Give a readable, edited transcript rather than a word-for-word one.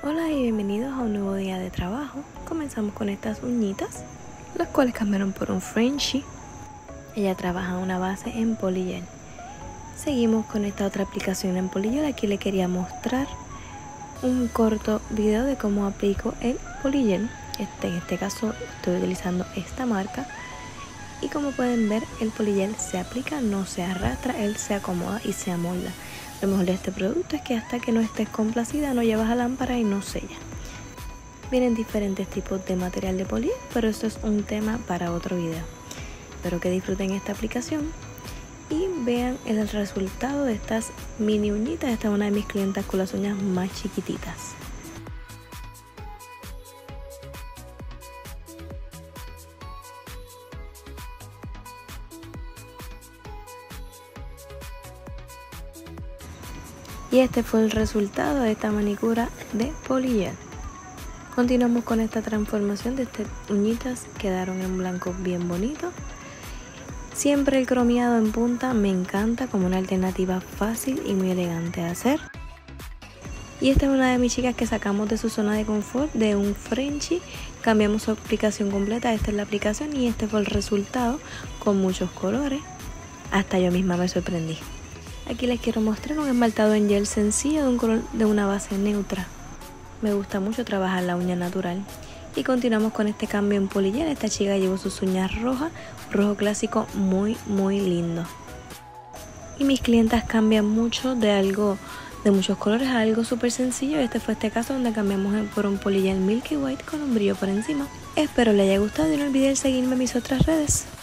Hola y bienvenidos a un nuevo día de trabajo. Comenzamos con estas uñitas, las cuales cambiaron por un Frenchie. Ella trabaja una base en polygel. Seguimos con esta otra aplicación en polygel. Aquí le quería mostrar un corto video de cómo aplico el polygel. En este caso estoy utilizando esta marca. Y como pueden ver, el polygel se aplica, no se arrastra, él se acomoda y se amolda. Lo mejor de este producto es que hasta que no estés complacida no llevas a lámpara y no sella. Vienen diferentes tipos de material de polygel, pero esto es un tema para otro video. Espero que disfruten esta aplicación y vean el resultado de estas mini uñitas. Esta es una de mis clientas con las uñas más chiquititas. Y este fue el resultado de esta manicura de polygel. Continuamos con esta transformación de estas uñitas, quedaron en blanco bien bonito. Siempre el cromeado en punta me encanta como una alternativa fácil y muy elegante de hacer. Y esta es una de mis chicas que sacamos de su zona de confort, de un Frenchie. Cambiamos su aplicación completa, esta es la aplicación y este fue el resultado con muchos colores. Hasta yo misma me sorprendí. Aquí les quiero mostrar un esmaltado en gel sencillo de un color de una base neutra. Me gusta mucho trabajar la uña natural. Y continuamos con este cambio en polygel. Esta chica llevó sus uñas rojas, rojo clásico muy lindo. Y mis clientas cambian mucho de algo de muchos colores a algo súper sencillo. Este fue este caso donde cambiamos por un polygel Milky White con un brillo por encima. Espero les haya gustado y no olviden seguirme en mis otras redes.